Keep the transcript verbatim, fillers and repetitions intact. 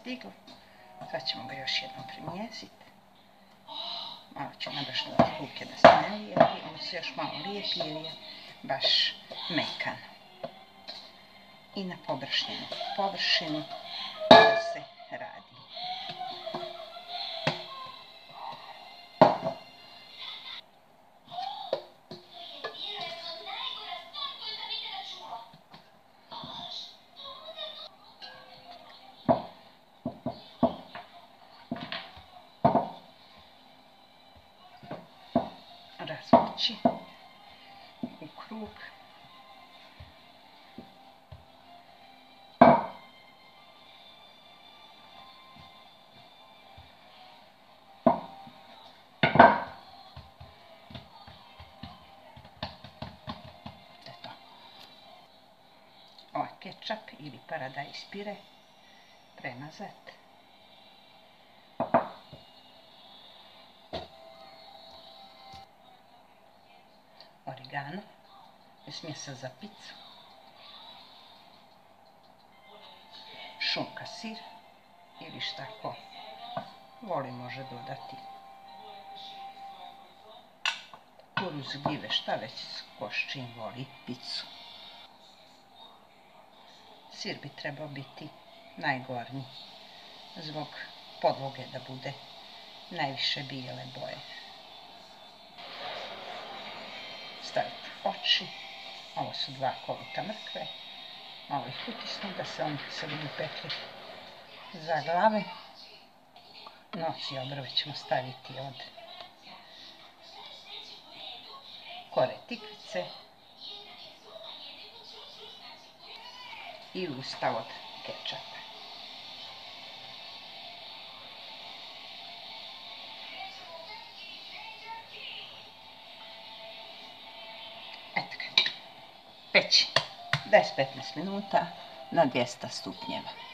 stiglo. Sad ćemo ga još jednom primjesiti. Malo ćemo baš dodati ruke da se ne lijepi. Ono se još malo lijepi jer je baš mekan. I na površinu, površinu da se radi. Razvući u krug. Ovaj kečap ili paradajz pire premazat. Origano je smjesa za picu. Šunka, sir ili šta ko voli može dodati. Kukuruz, gljive, šta već ko s čim voli picu. Sir bi trebao biti najgornji zbog podloge da bude najviše bijele boje. Staviti oči. Ovo su dva koluta mrkve. Malo ih utisnu da se oni se budu pekli za glave. Noć i obrve ćemo staviti od kore tikvice i usta od kečapa. Eto ga, peći deset do petnaest minuta na dvjesto stupnjeva.